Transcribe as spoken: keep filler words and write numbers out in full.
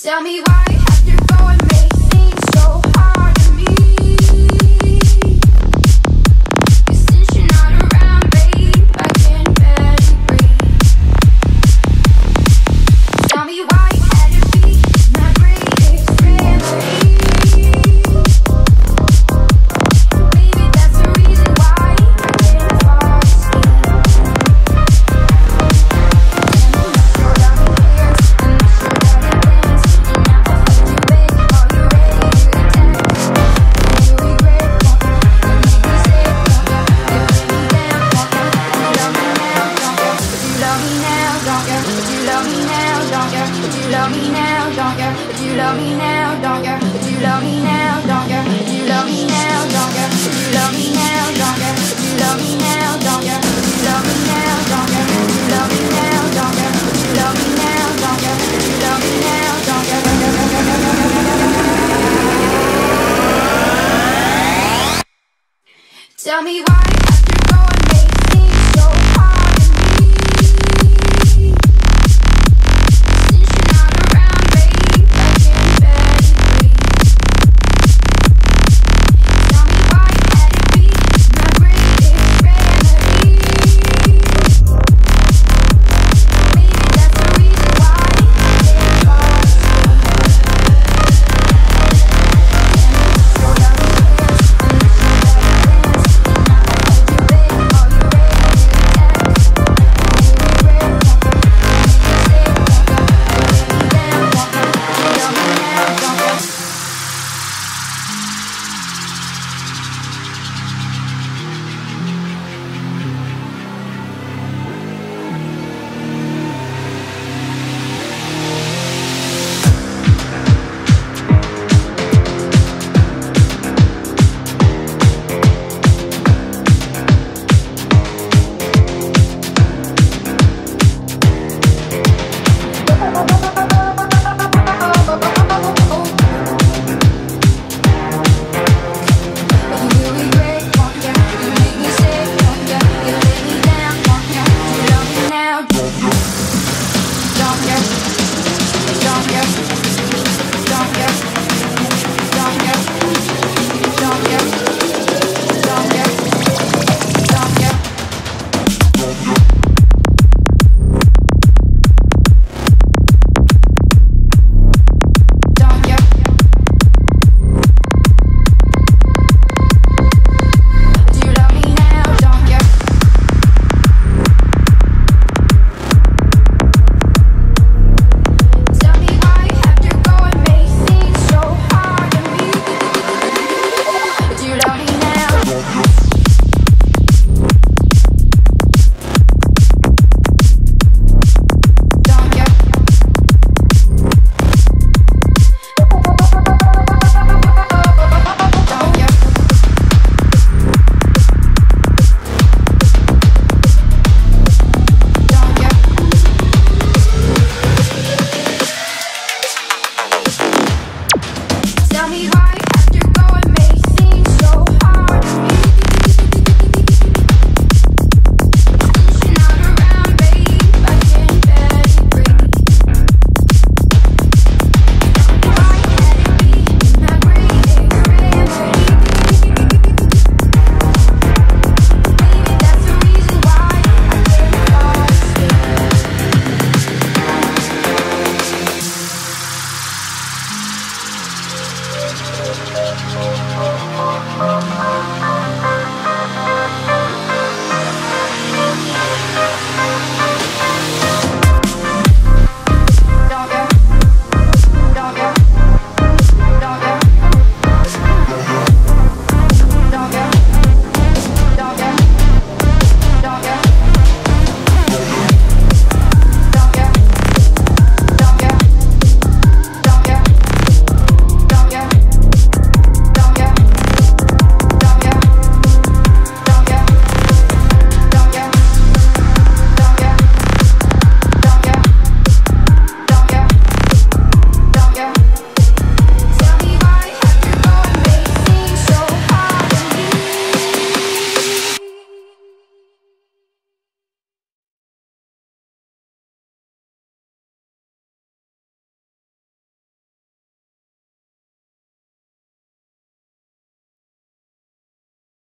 Tell me why you have to go and make things so hard to me. Since you're not around, babe, I can barely breathe. Tell me why you had to be my greatest remedy. Baby, that's the reason why I can't fall asleep. Love me now, don't you? Would you love me now, don't you? Would you love me now, don't you? Would you love me now, don't you? Would you love me now, don't you? Would you love me now, don't you? Would you love me now, don't you? Would you love me now, don't you? Would you love me now, don't you? Would you love me now, don't you? Tell me why.